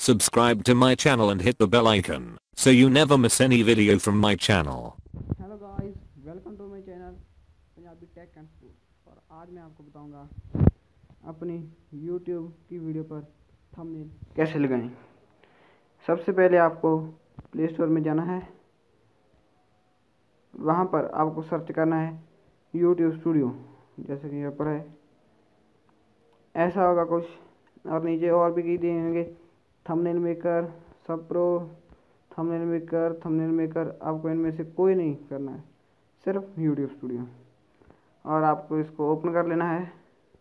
Subscribe to my channel and hit the bell icon so you never miss any video from my channel. Hello guys, welcome to my channel Punjabi tech and sports. और आज मैं आपको बताऊंगा अपनी YouTube की video पर thumbnail कैसे लगाएं। सबसे पहले आपको प्ले स्टोर में जाना है। वहां पर आपको सर्च करना है YouTube स्टूडियो, जैसे कि यहाँ पर है। ऐसा होगा कुछ, और नीचे और भी कई दिए होंगे, थंबनेल मेकर, सब प्रो, थंबनेल मेकर। आपको इनमें से कोई नहीं करना है, सिर्फ यूट्यूब स्टूडियो। और आपको इसको ओपन कर लेना है।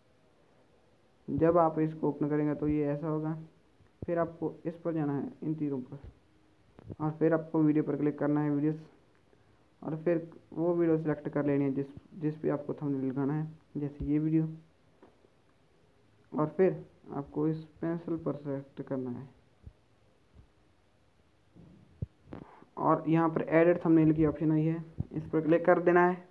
जब आप इसको ओपन करेंगे तो ये ऐसा होगा। फिर आपको इस पर जाना है, इन तीरों पर, और फिर आपको वीडियो पर क्लिक करना है, वीडियोस। और फिर वो वीडियो सेलेक्ट कर लेनी है जिस पे आपको थंबनेल लगाना है, जैसे ये वीडियो। और फिर आपको इस पेंसिल पर सेलेक्ट करना है और यहाँ पर एडिट थंबनेल की ऑप्शन आई है, इस पर क्लिक कर देना है।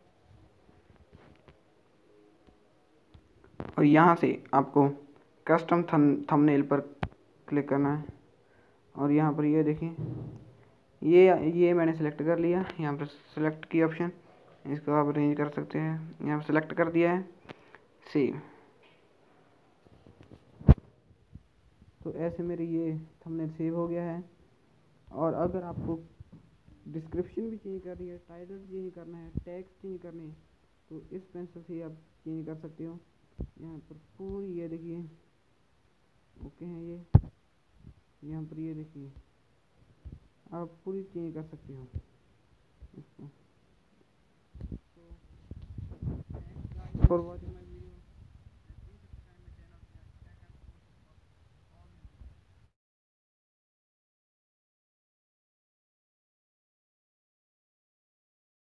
और यहाँ से आपको कस्टम थंबनेल पर क्लिक करना है। और यहाँ पर ये देखिए, ये मैंने सेलेक्ट कर लिया। यहाँ पर सेलेक्ट की ऑप्शन, इसको आप अरेंज कर सकते हैं। यहाँ पर सेलेक्ट कर दिया है, सेव। तो ऐसे मेरी ये थंबनेल सेव हो गया है। और अगर आपको डिस्क्रिप्शन भी चेंज करनी है, टाइटल चेंज करना है, टेक्स्ट चेंज करने हैं, तो इस पेंसिल से आप चेंज कर सकते हो। यहाँ पर पूरी ये देखिए ओके है ये। यहाँ पर ये देखिए, आप पूरी चेंज कर सकते हो इसको। तो फॉर वॉचिंग।